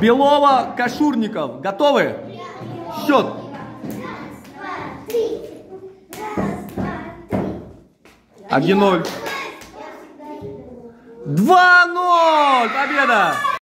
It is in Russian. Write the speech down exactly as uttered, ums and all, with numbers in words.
Белова, Кашурников. Готовы? Счет. один ноль. два ноль. Победа!